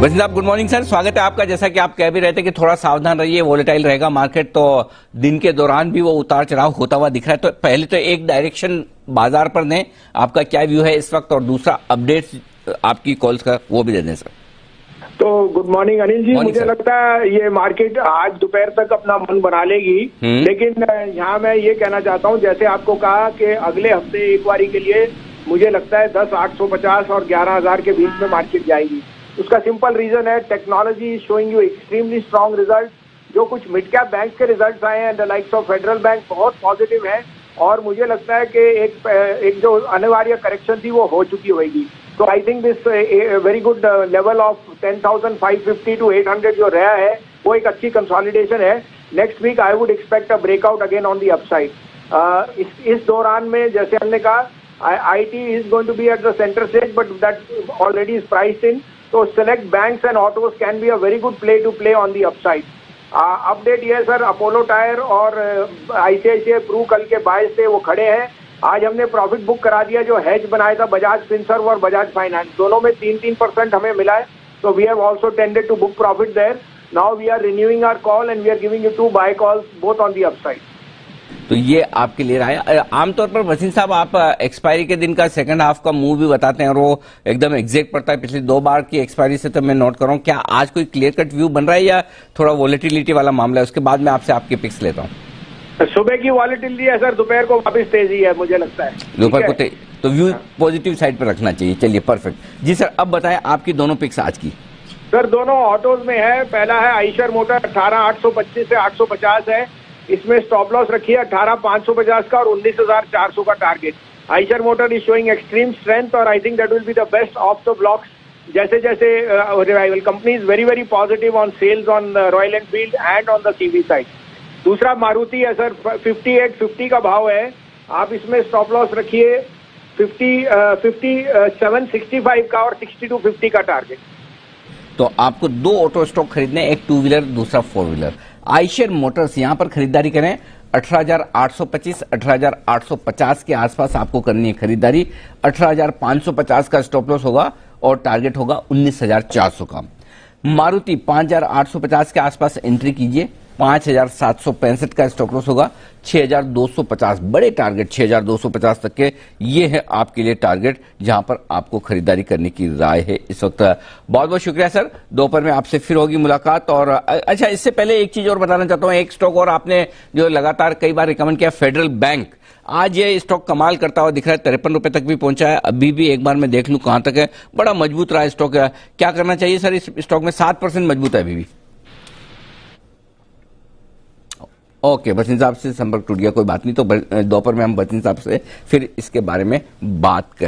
वसीम साहब good morning sir, स्वागत है आपका। जैसा कि आप कह भी रहे थे कि थोड़ा सावधान रहिए, वोलेटाइल रहेगा मार्केट, तो दिन के दौरान भी वो उतार चढ़ाव होता हुआ दिख रहा है। तो पहले तो एक डायरेक्शन बाजार पर दें, आपका क्या व्यू है इस वक्त, और दूसरा अपडेट्स आपकी कॉल्स का वो भी दे दें सर। तो गुड मॉर्निंग अनिल जी। मुझे सर। लगता है ये मार्केट आज दोपहर तक अपना मन बना लेगी, लेकिन यहाँ मैं ये कहना चाहता हूँ, जैसे आपको कहा कि अगले हफ्ते एक बारी के लिए मुझे लगता है 10,850 और 11,000 के बीच में मार्केट जाएगी। उसका सिंपल रीजन है technology showing you extremely strong result. जो कुछ मिड कैप बैंक के रिजल्ट्स आए हैं the likes of Federal Bank बहुत पॉजिटिव है, और मुझे लगता है कि एक जो अनिवार्य करेक्शन थी वो हो चुकी होगी। तो I think this very good level of 10,550 to 800 जो रहा है वो एक अच्छी कंसोलिडेशन है। Next week I would expect a breakout again on the upside. इस दौरान में जैसे हमने कहा IT is going to be at the center stage, but that already is priced in. So select banks and autos can be a very good play to play on the upside. Update ये है sir, Apollo Tyre और ICICI Pru कल के बायस से वो खड़े हैं। आज हमने प्रॉफिट बुक करा दिया, जो हेज बनाया था बजाज फिनसर्व और बजाज फाइनेंस, दोनों में 3% हमें मिला है। तो we have also tended to book profit there. Now we are renewing our call and we are giving you 2 buy calls both on the upside. तो ये आपके लिए रहा है। आमतौर पर वसीम साहब आप एक्सपायरी के दिन का सेकंड हाफ का मूव भी बताते हैं, और वो एकदम एग्जैक्ट पड़ता है। पिछली 2 बार की एक्सपायरी से तो मैं नोट कर रहा हूँ, क्या आज कोई क्लियर कट व्यू बन रहा है या थोड़ा वोलेटिलिटी वाला मामला है? उसके बाद मैं आपसे आपके पिक्स लेता हूँ। सुबह की वॉलेटिलिटी है सर, दोपहर को वापस तेजी है मुझे लगता है। दोपहर को तो व्यू पॉजिटिव साइड पर रखना चाहिए। चलिए परफेक्ट जी सर, अब बताएं आपकी दोनों पिक्स आज की। सर दोनों ऑटोज में है। पहला है आइशर मोटर 18,825 से 850 है, इसमें स्टॉप लॉस रखी है 18,550 का और 19,400 का target. Eicher motor is showing extreme strength और I think that will be the best of the blocks. जैसे जैसे revival, company is very very positive on sales on Royal Enfield and on the CV side. दूसरा मारुति है sir, 5850 का भाव है। आप इसमें स्टॉप लॉस रखिए 5765 का और 6250 का टारगेट। तो आपको 2 ऑटो स्टॉक खरीदने, एक 2 व्हीलर दूसरा 4 व्हीलर। आइशर मोटर्स यहां पर खरीदारी करें 18,825 18,850 के आसपास आपको करनी है खरीदारी। 18,550 का स्टॉप लॉस होगा और टारगेट होगा 19,400 का। मारुति 5,850 के आसपास एंट्री कीजिए, 5,765 का स्टॉप लॉस होगा, 6,250 बड़े टारगेट 6,250 तक के, ये है आपके लिए टारगेट जहां पर आपको खरीदारी करने की राय है इस वक्त। बहुत बहुत शुक्रिया सर, दोपहर में आपसे फिर होगी मुलाकात। और अच्छा, इससे पहले एक चीज और बताना चाहता हूं, एक स्टॉक और आपने जो लगातार कई बार रिकमेंड किया, फेडरल बैंक। आज ये स्टॉक कमाल करता हुआ दिख रहा है, 53 रुपए तक भी पहुंचा है। अभी भी एक बार मैं देख लूं कहां तक है, बड़ा मजबूत रहा है स्टॉक। क्या करना चाहिए सर इस स्टॉक में? 7% मजबूत है अभी भी। ओके, वसीम साहब से संपर्क टूट गया, कोई बात नहीं। तो दोपहर में हम वसीम साहब से फिर इसके बारे में बात करें।